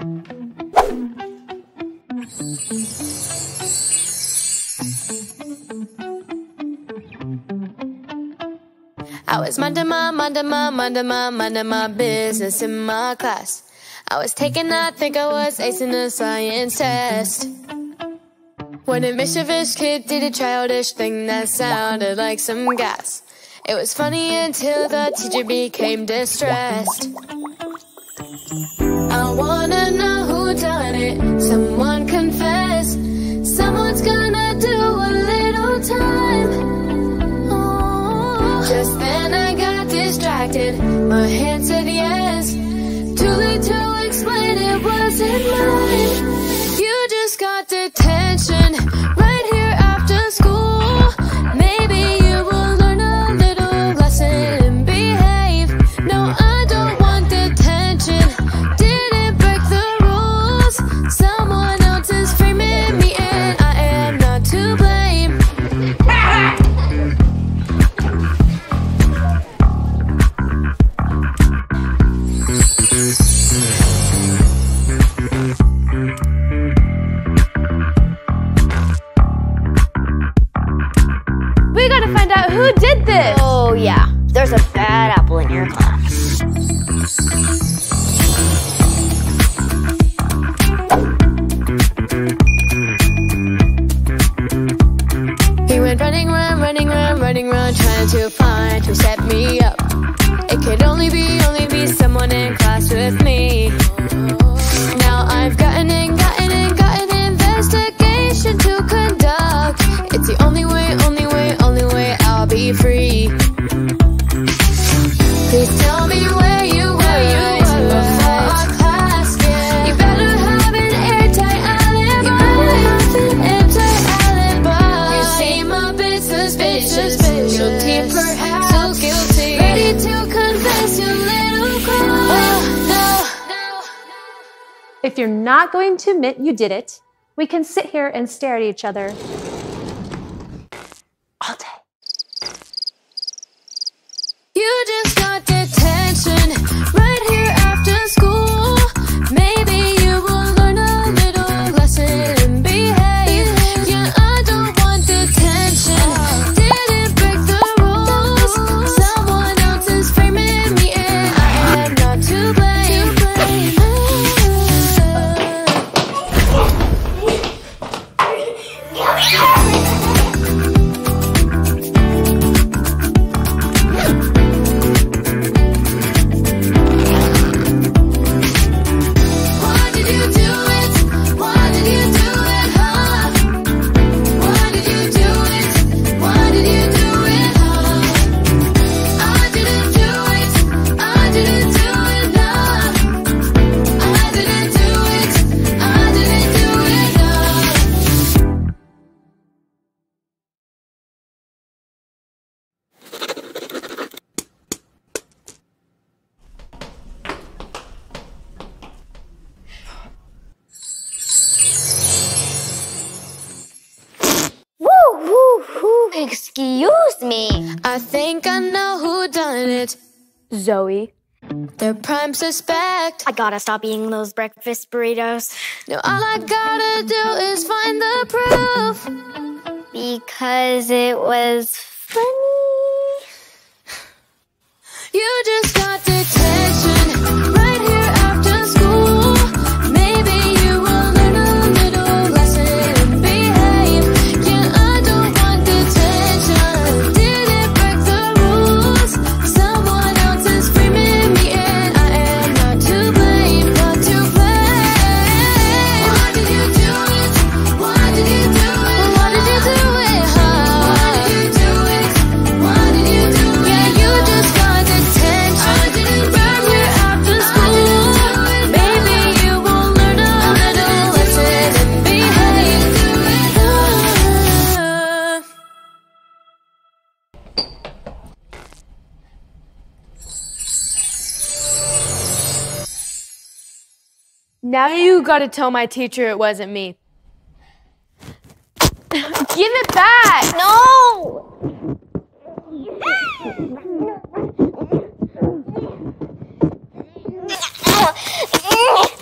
I was minding my business in my class. I was taking, I think I was acing a science test, when a mischievous kid did a childish thing that sounded like some gas. It was funny until the teacher became distressed. I wanna know who done it. Someone confess. Someone's gonna do a little time. Oh. Just then I got distracted. My hand said yes. Too late to explain, it wasn't mine. You just got detention right here after school. Maybe you will learn a little lesson and behave. No, I don't want detention. Didn't break the rules. Someone else is framing me and I am not to blame. We gotta find out who did this! Oh yeah, there's a bad apple in your class. He went running around, trying to find who set me up. It could only be someone in class with me. Now I've got an investigation to conduct. It's the only way I'll be free. Please tell me where you were before our class. You better have an airtight alibi. You seem a bit suspicious, guilty perhaps, so guilty. Ready to confess your little crime. No. If you're not going to admit you did it, we can sit here and stare at each other all day. You just got detention right here after school. Maybe you will learn a little lesson and behave. Yeah, I don't want detention. Didn't break the rules. Someone else is framing me and I am not to blame. Excuse me. I think I know who done it. Zoe. They're prime suspect. I gotta stop eating those breakfast burritos. Now all I gotta do is find the proof. Because it was funny. You just got detention right here after school. Maybe you will learn a little lesson and behave. Yeah, I don't want detention. Didn't break the rules. Someone else is framing me and I am not to blame. Not to blame. Why did you do it? Why did you do it? Why did you do it? Why did you do it? Why did you do it? Yeah, you just got detention right here after school. Maybe you will learn a little lesson and behave. Now you gotta tell my teacher it wasn't me. Give it back! No!